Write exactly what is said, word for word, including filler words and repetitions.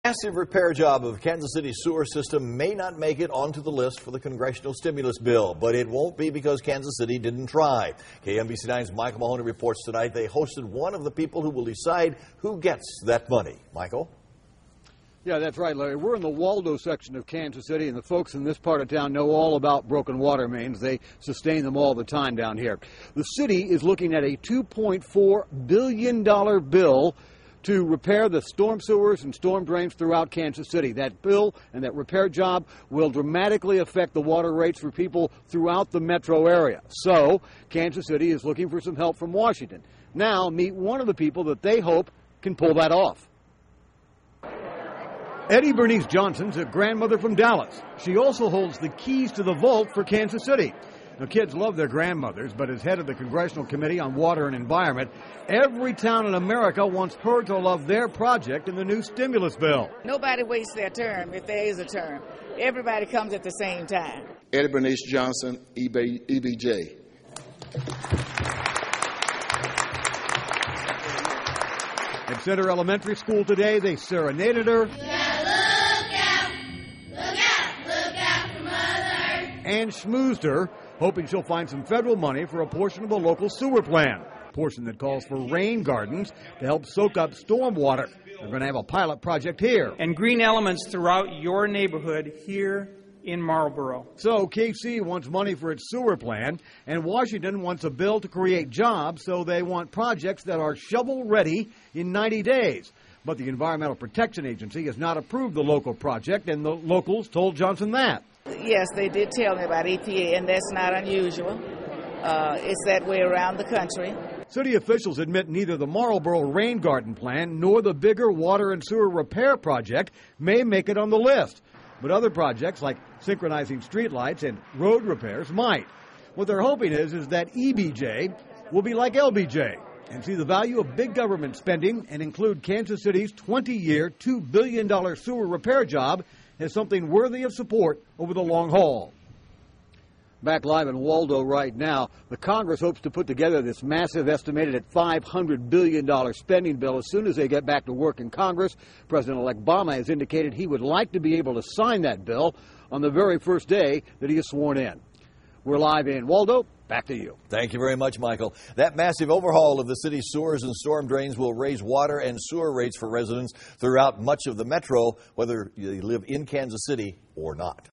Massive repair job of Kansas City's sewer system may not make it onto the list for the congressional stimulus bill, but it won't be because Kansas City didn't try. K M B C nine's Michael Mahoney reports tonight they hosted one of the people who will decide who gets that money. Michael? Yeah, that's right, Larry. We're in the Waldo section of Kansas City, and the folks in this part of town know all about broken water mains. They sustain them all the time down here. The city is looking at a two point four billion dollars bill to repair the storm sewers and storm drains throughout Kansas City. That bill and that repair job will dramatically affect the water rates for people throughout the metro area. So, Kansas City is looking for some help from Washington. Now, meet one of the people that they hope can pull that off. Eddie Bernice Johnson's a grandmother from Dallas. She also holds the keys to the vault for Kansas City. Now, kids love their grandmothers, but as head of the Congressional Committee on Water and Environment, every town in America wants her to love their project in the new stimulus bill. Nobody waits their term if there is a term. Everybody comes at the same time. Eddie Bernice Johnson, E B J. At Center Elementary School today, they serenaded her. And schmoozed her, hoping she'll find some federal money for a portion of the local sewer plan, a portion that calls for rain gardens to help soak up storm water. They're going to have a pilot project here. And green elements throughout your neighborhood here in Marlboro. So K C wants money for its sewer plan, and Washington wants a bill to create jobs, so they want projects that are shovel-ready in ninety days. But the Environmental Protection Agency has not approved the local project, and the locals told Johnson that. Yes, they did tell me about E P A, and that's not unusual. Uh, it's that way around the country. City officials admit neither the Marlboro Rain Garden Plan nor the bigger water and sewer repair project may make it on the list. But other projects like synchronizing streetlights and road repairs might. What they're hoping is, is that E B J will be like L B J and see the value of big government spending and include Kansas City's twenty-year, two billion dollars sewer repair job as something worthy of support over the long haul. Back live in Waldo right now, the Congress hopes to put together this massive, estimated at five hundred billion dollars spending bill as soon as they get back to work in Congress. President-elect Obama has indicated he would like to be able to sign that bill on the very first day that he is sworn in. We're live in Waldo. Back to you. Thank you very much, Michael. That massive overhaul of the city's sewers and storm drains will raise water and sewer rates for residents throughout much of the metro, whether you live in Kansas City or not.